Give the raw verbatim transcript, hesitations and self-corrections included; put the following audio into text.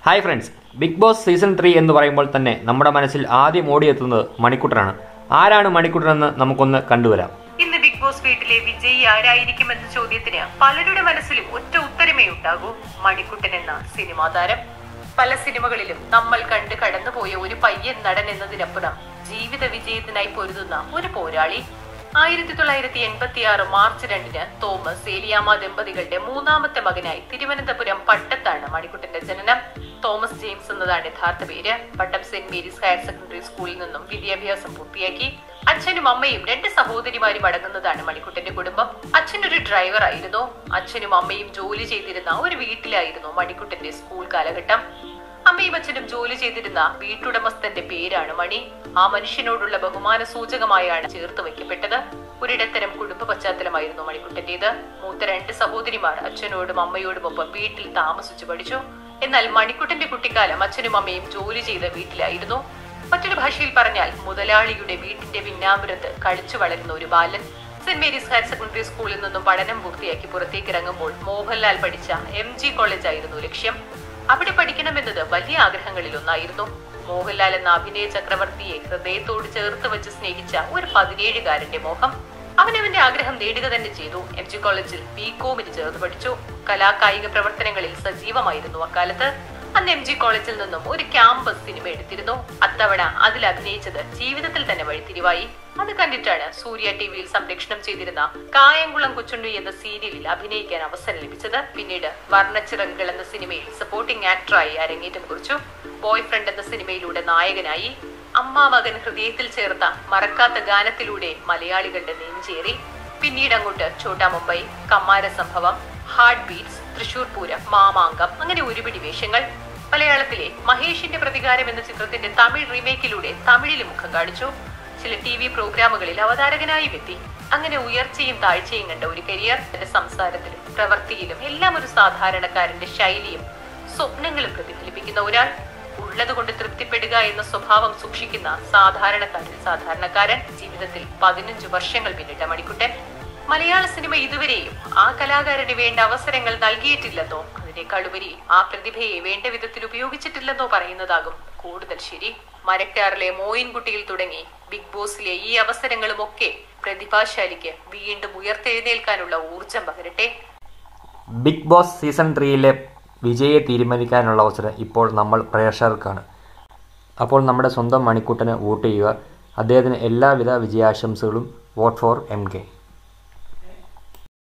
Hi friends, Big Boss season three എന്ന് പറയുമ്പോൾ തന്നെ നമ്മുടെ മനസ്സിൽ ആദ്യം ഓടിയെത്തുന്നത് മണിക്കുട്ടനാണ്. ആരാണ് മണിക്കുട്ടനെന്ന് നമുക്കൊന്ന് കണ്ടുവരാം. ഇന്ന് ബിഗ് ബോസ് വീട്ടിലെ വിജയി ആരായിരിക്കുമെന്ന ചോദ്യത്തിന് പലരുടെ മനസ്സിലും ഒറ്റ ഉത്തരമേ ഉണ്ടാകൂ: മണിക്കുട്ടൻ എന്ന സിനിമാ താരം. പല സിനിമകളിലും നമ്മൾ കണ്ട് കടന്നുപോയ ഒരു പയ്യൻ നടൻ എന്നതിനപ്പുറം ജീവിത വിജയത്തിനായി പൊരുതുന്ന ഒരു പോരാളി. ആയിരത്തി തൊള്ളായിരത്തി എൺപത്തി ആറ് മാർച്ച് രണ്ടിന് തോമസ് ഏലിയാമ്മ ദമ്പതികളുടെ മൂന്നാമത്തെ മകനായി തിരുവനന്തപുരം പട്ടത്താണ് മണിക്കുട്ടന്റെ ജനനം. തോമസ് ജെയിംസ് എന്നതാണ് യഥാർത്ഥ പേര്. Pattom Saint Mary's higher secondary സ്കൂളിൽ നിന്നും വിദ്യാഭ്യാസം പൂർത്തിയാക്കി. അച്ഛനും അമ്മയും രണ്ട് സഹോദരിമാരും അടങ്ങുന്നതാണ് മണിക്കുട്ടന്റെ കുടുംബം. അച്ഛനൊരു ഡ്രൈവർ ആയിരുന്നു. അച്ഛനും അമ്മയും ജോലി ചെയ്തിരുന്ന ഒരു വീട്ടിലായിരുന്നു മണിക്കുട്ടന്റെ സ്കൂൾ കാലഘട്ടം. അമ്മയും അച്ഛനും ജോലി ചെയ്തിരുന്ന വീട്ടുടമസ്ഥന്റെ പേരാണ് മണി. ആ മനുഷ്യനോടുള്ള ബഹുമാന സൂചകമായാണ് ചേർത്ത് വയ്ക്കപ്പെട്ടത്. ഒരിടത്തരം കുടുംബ പശ്ചാത്തലമായിരുന്നു മണിക്കുട്ടന്റേത്. മൂത്ത രണ്ട് സഹോദരിമാർ അച്ഛനോടും അമ്മയോടുമൊപ്പം വീട്ടിൽ താമസിച്ചു പഠിച്ചു. എന്നാൽ മണിക്കുട്ടന്റെ കുട്ടിക്കാലം അച്ഛനും അമ്മയും ജോലി ചെയ്ത വീട്ടിലായിരുന്നു. മറ്റൊരു ഭാഷയിൽ പറഞ്ഞാൽ മുതലാളിയുടെ വീട്ടിന്റെ പിന്നാമ്പുറത്ത് കളിച്ചു വളരുന്ന ഒരു ബാലൻ. സെന്റ് മേരീസ് ഹയർ സെക്കൻഡറി സ്കൂളിൽ നിന്നും പഠനം പൂർത്തിയാക്കി പുറത്തേക്ക് ഇറങ്ങുമ്പോൾ മോഹൻലാൽ പഠിച്ച എം ജി കോളേജ് ആയിരുന്നു ലക്ഷ്യം. അവിടെ പഠിക്കണമെന്നത് വലിയ ആഗ്രഹങ്ങളിൽ ഒന്നായിരുന്നു. മോഹൻലാൽ എന്ന അഭിനയ ചക്രവർത്തിയെ ഹൃദയത്തോട് ചേർത്ത് വെച്ച് സ്നേഹിച്ച ഒരു പതിനേഴുകാരന്റെ മോഹം. അവനവന്റെ ആഗ്രഹം നേടുക തന്നെ ചെയ്തു. എം ജി കോളേജിൽ ബി കോമിന് ചേർന്ന് പഠിച്ചു. കലാകായിക പ്രവർത്തനങ്ങളിൽ സജീവമായിരുന്നു അക്കാലത്ത്. അന്ന് എം ജി കോളേജിൽ നിന്നും ഒരു ക്യാമ്പസ് സിനിമ എടുത്തിരുന്നു. അത്തവണ അതിൽ അഭിനയിച്ചത് ജീവിതത്തിൽ തന്നെ വഴിത്തിരിവായി. അത് കണ്ടിട്ടാണ് സൂര്യ ടിവിയിൽ സംപ്രേഷണം ചെയ്തിരുന്ന കായംകുളം കൊച്ചുണ്ണി എന്ന സീരിയലിൽ അഭിനയിക്കാൻ അവസരം ലഭിച്ചത്. പിന്നീട് വർണ്ണച്ചിറകുകൾ എന്ന സിനിമയിൽ സപ്പോർട്ടിംഗ് ആക്ടറായി അരങ്ങേറ്റം കുറിച്ചു. ബോയ് ഫ്രണ്ട് എന്ന സിനിമയിലൂടെ നായകനായി. അമ്മ മകൻ ഹൃദയത്തിൽ ചേർത്ത മറക്കാത്ത ഗാനത്തിലൂടെ മലയാളികളുടെ നെഞ്ചേറി. പിന്നീട് അങ്ങോട്ട് ഛോട്ടാ മുംബൈ, കമ്മാര സംഭവം, ഹാർട്ട് ബീറ്റ്സ്, തൃശൂർ പൂരം, മാമാങ്കം, അങ്ങനെ ഒരുപിടി വേഷങ്ങൾ. മലയാളത്തിലെ മഹേഷിന്റെ പ്രതികാരം എന്ന ചിത്രത്തിന്റെ തമിഴ് റീമേക്കിലൂടെ തമിഴിലും മുഖം കാണിച്ചു. ചില ടി വി പ്രോഗ്രാമുകളിൽ അവതാരകനായി എത്തി. അങ്ങനെ ഉയർച്ചയും താഴ്ചയും കണ്ട ഒരു കരിയർ. എന്റെ സംസാരത്തിലും പ്രവൃത്തിയിലും എല്ലാം ഒരു സാധാരണക്കാരന്റെ ശൈലിയും സ്വപ്നങ്ങളും പ്രതിഫലിപ്പിക്കുന്ന ഒരാൾ. ഉള്ളത് കൊണ്ട് തൃപ്തിപ്പെടുക എന്ന സ്വഭാവം സൂക്ഷിക്കുന്ന സാധാരണക്കാരിൽ സാധാരണക്കാരൻ. ജീവിതത്തിൽ പതിനഞ്ചു വർഷങ്ങൾ പിന്നിട്ട മണിക്കുട്ടൻ. മലയാള സിനിമ ഇതുവരെയും ആ കലാകാരന് വേണ്ട അവസരങ്ങൾ നൽകിയിട്ടില്ലെന്നോ അതിനേക്കാളുപരി ആ പ്രതിഭയെ വേണ്ട വിധത്തിൽ ഉപയോഗിച്ചിട്ടില്ലെന്നോ പറയുന്നതാകും കൂടുതൽ ശരി. മരക്കാറിലെ മോയിൻകുട്ടിയിൽ തുടങ്ങി ബിഗ് ബോസിലെ ഈ അവസരങ്ങളും ഒക്കെ പ്രതിഭാശാലിക്ക് വീണ്ടും ഉയർത്തെഴുന്നേൽക്കാനുള്ള ഊർജം പകരട്ടെ. ബിഗ് ബോസ് സീസൺ ത്രീയിലെ വിജയെ തീരുമാനിക്കാനുള്ള അവസരം ഇപ്പോൾ നമ്മൾ പ്രേക്ഷകർക്കാണ്. അപ്പോൾ നമ്മുടെ സ്വന്തം മണിക്കുട്ടനെ വോട്ട് ചെയ്യുക. അദ്ദേഹത്തിന് എല്ലാവിധ വിജയാശംസകളും. Vote for M K.